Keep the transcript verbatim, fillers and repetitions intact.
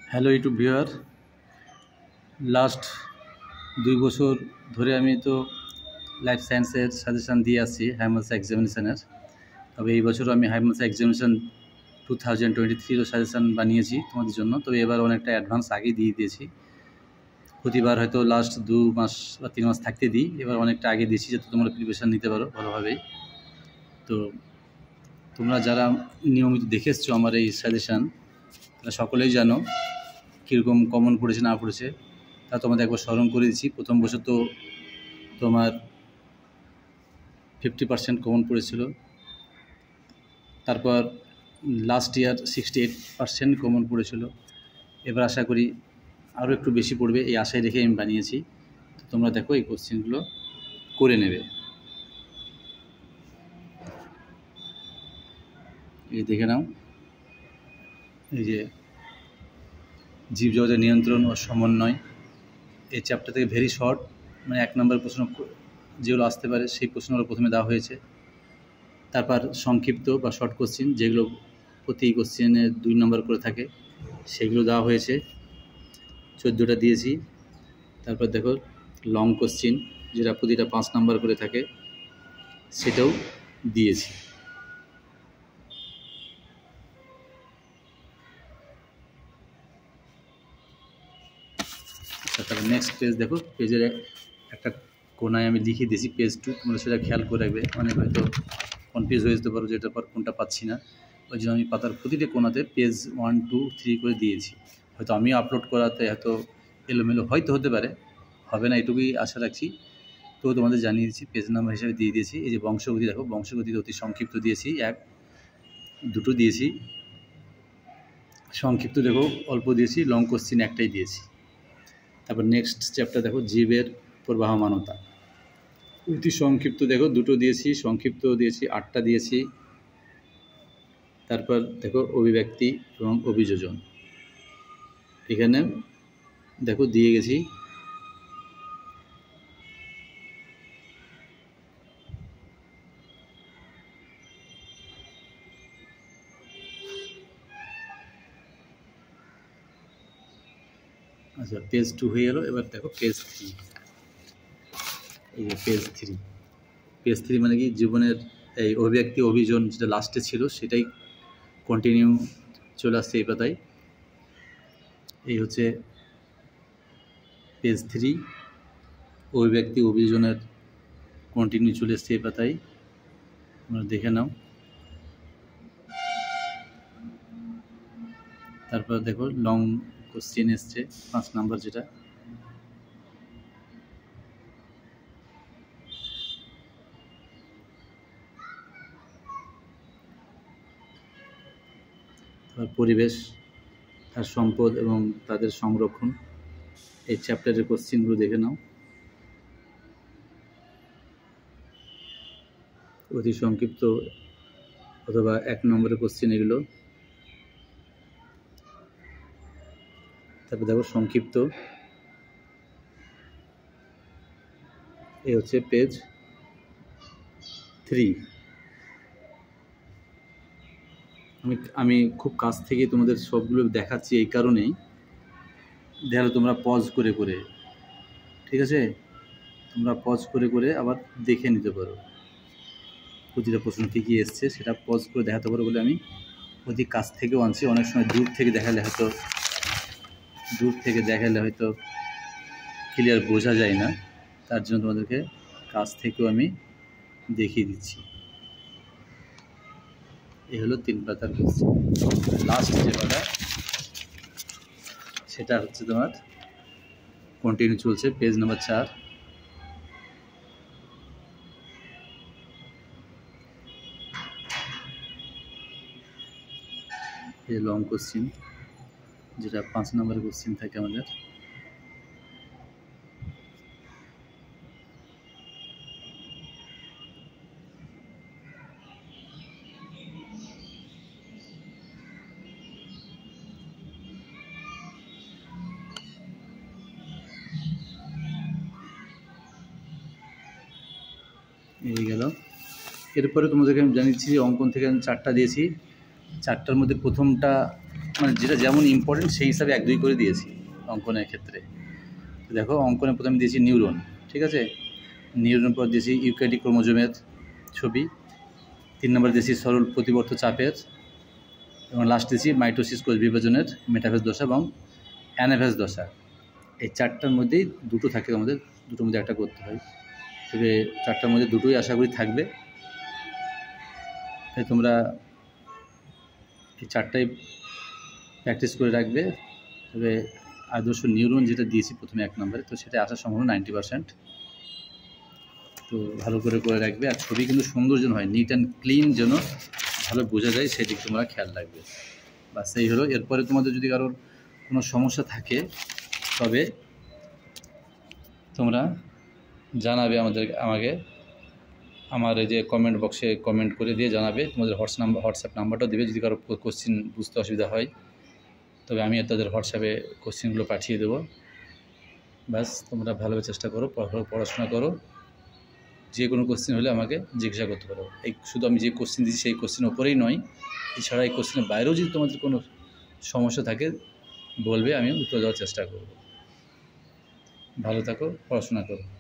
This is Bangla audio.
হ্যালো ইউটিউব ভিউয়ার, লাস্ট দুই বছর ধরে আমি তো লাইফ সায়েন্সের সাজেশান দিয়ে আসছি হাই মাদ্রাসা এক্সামিনেশানের। তবে এই বছর আমি হাই মাদ্রাসা এক্সামিনেশান টু থাউজেন্ড টোয়েন্টি থ্রিরও সাজেশান বানিয়েছি তোমাদের জন্য। তবে এবার অনেকটা অ্যাডভান্স আগেই দিয়ে দিয়েছি। প্রতিবার হয়তো লাস্ট দু মাস বা তিন মাস থাকতে দিই, এবার অনেকটা আগে দিয়েছি যাতে তোমরা প্রিপারেশান নিতে পারো ভালোভাবেই। তো তোমরা যারা নিয়মিত দেখে এসছো আমার এই সাজেশান, তারা সকলেই জানো কীরকম কমন পড়েছে না পড়েছে, তা তোমাদের একবার স্মরণ করে দিচ্ছি। প্রথম বছর তো তোমার ফিফটি পার্সেন্ট কমন পড়েছিল, তারপর last year sixty eight percent common পড়েছিল। এবার আশা করি আরও একটু বেশি পড়বে, এই আশায় রেখে আমি বানিয়েছি। তো তোমরা দেখো এই কোশ্চেনগুলো করে নেবে। এই দেখে নাও, এই যে জীবজগতের নিয়ন্ত্রণ ও সমন্বয়, এই চ্যাপ্টার থেকে ভেরি শর্ট, মানে এক নম্বর প্রশ্ন যেগুলো আসতে পারে সেই প্রশ্নগুলো প্রথমে দেওয়া হয়েছে। তারপর সংক্ষিপ্ত বা শর্ট কোশ্চেন যেগুলো প্রতি কোশ্চেনে দুই নম্বর করে থাকে সেগুলো দেওয়া হয়েছে, চোদ্দোটা দিয়েছি। তারপর দেখো লং কোশ্চেন যেটা প্রতিটা পাঁচ নম্বর করে থাকে সেটাও দিয়েছি। তারপরে নেক্সট পেজ দেখো, পেজের একটা কোনায় আমি লিখে দিয়েছি পেজ টু, তোমরা সেটা খেয়াল করে রাখবে। অনেক হয়তো কনফিউজ হয়ে যেতে পারো যেটার পর কোনটা পাচ্ছি না, ওই জন্য আমি পাতার প্রতিটা কোনাতে পেজ ওয়ান টু থ্রি করে দিয়েছি। হয়তো আমি আপলোড করাতে হয়তো এলোমেলো হয়তো হতে পারে, হবে না এটুকুই আশা রাখছি। তো তোমাদের জানিয়ে দিচ্ছি, পেজ নাম্বার হিসাবে দিয়ে দিয়েছি। এই যে বংশগতি দেখো, বংশগতিতে অতি সংক্ষিপ্ত দিয়েছি, এক দুটো দিয়েছি। সংক্ষিপ্ত দেখো অল্প দিয়েছি, লং কোশ্চিন একটাই দিয়েছি। তারপর নেক্সট চ্যাপ্টার দেখো জীবের প্রবাহমানতা, অতি সংক্ষিপ্ত দেখো দুটো দিয়েছি, সংক্ষিপ্ত দিয়েছি আটটা দিয়েছি। তারপর দেখো অভিব্যক্তি এবং অভিযোজন, এখানে দেখো দিয়ে গেছি আচ্ছা পেজ টু হয়ে গেল। এবার দেখো পেজ থ্রি, এই যে পেজ থ্রি পেজ থ্রি মানে কি জীবনের এই অভিব্যক্তি অভিযোজন যেটা লাস্টে ছিল সেটাই কন্টিনিউ চলে আসছে এই পাতায়। এই হচ্ছে পেজ থ্রি, অভিব্যক্তি অভিযোজনের কন্টিনিউ চলে এসছে এই পাতায়, তোমরা দেখে নাও। তারপর দেখো লং কোশ্চেন এসছে পাঁচ নাম্বার, যেটা পরিবেশ তার সম্পদ এবং তাদের সংরক্ষণ, এই চ্যাপ্টারের কোশ্চেনগুলো দেখে নাও। অতি সংক্ষিপ্ত অথবা এক নম্বরের কোশ্চেন এগুলো। তারপর দেখো সংক্ষিপ্ত, এই হচ্ছে পেজ থ্রি। আমি আমি খুব কাছ থেকে তোমাদের সবগুলো দেখাচ্ছি এই কারণেই, দেখো তোমরা পজ করে করে, ঠিক আছে, তোমরা পজ করে করে আবার দেখে নিতে পারো প্রতিটা প্রশ্ন কী কী এসছে, সেটা পজ করে দেখাতে পারো বলে আমি অতি কাছ থেকেও আনছি। অনেক সময় দূর থেকে দেখালে হয়তো দূর থেকে দেখালে হয়তো ক্লিয়ার বোঝা যায় না, তার জন্য তোমাদেরকে কাছ থেকেও আমি দেখিয়ে দিচ্ছি। এই হলো তিন পাতার কোশ্চেন। লাস্ট যে পাতা সেটা হচ্ছে তোমার কন্টিনিউ চলছে, পেজ নাম্বার চার। এই লং কোশ্চেন যেটা পাঁচ নম্বরের কোশ্চেন থাকে আমাদের। এই গেল। এরপরে তোমাদেরকে আমি জানিয়েছি যে অঙ্কন থেকে আমি চারটা দিয়েছি, চারটার মধ্যে প্রথমটা মানে যেটা যেমন ইম্পর্টেন্ট সেই হিসাবে এক দুই করে দিয়েছি অঙ্কনের ক্ষেত্রে। দেখো অঙ্কনে প্রথমে দিয়েছি নিউরন, ঠিক আছে, নিউরন পর দিয়েছি ইউক্যারিওটিক ক্রোমোজোমের ছবি, তিন নম্বর দিয়েছি সরল প্রতিবর্ত চাপের, এবং লাস্ট দিয়েছি মাইটোসিস কোষ বিভাজনের মেটাফেজ দশা এবং অ্যানাফেজ দশা। এই চারটার মধ্যেই দুটো থাকে, আমাদের দুটোর মধ্যে একটা করতে হয়। তবে চারটার মধ্যে দুটোই আশা করি থাকবে, তাই তোমরা এই চারটাই প্র্যাকটিস করে রাখবে। তবে আদর্শ নিউরন যেটা দিয়েছি প্রথমে এক নম্বরে, তো সেটা আসার সম্ভাবনা নাইনটি পার্সেন্ট। তো ভালো করে করে রাখবে। আর ছবি কিন্তু সুন্দর যেন হয়, নিট অ্যান্ড ক্লিন যেন ভালো বোঝা যায়, সেদিকে তোমরা খেয়াল রাখবে। বাস এই হলো। এরপরে তোমাদের যদি কারোর কোনো সমস্যা থাকে তবে তোমরা জানাবে আমাদের আমাকে আমার এই যে কমেন্ট বক্সে কমেন্ট করে দিয়ে জানাবে। তোমাদের হোয়াটস নাম্বার হোয়াটসঅ্যাপ নাম্বারটাও দেবে যদি কারো কোশ্চিন বুঝতে অসুবিধা হয়, তবে আমি তাদের হোয়াটসঅ্যাপে কোশ্চিনগুলো পাঠিয়ে দেবো। ব্যাস তোমরা ভালোভাবে চেষ্টা করো, পড়াশোনা করো। যে কোনো কোশ্চিন হলে আমাকে জিজ্ঞাসা করতে পারো। এই শুধু আমি যে কোশ্চিন দিচ্ছি সেই কোশ্চিনের ওপরেই নয়, এছাড়া এই কোশ্চিনের বাইরেও যদি তোমাদের কোনো সমস্যা থাকে বলবে, আমি উত্তর দেওয়ার চেষ্টা করব। ভালো থাকো, পড়াশোনা করো।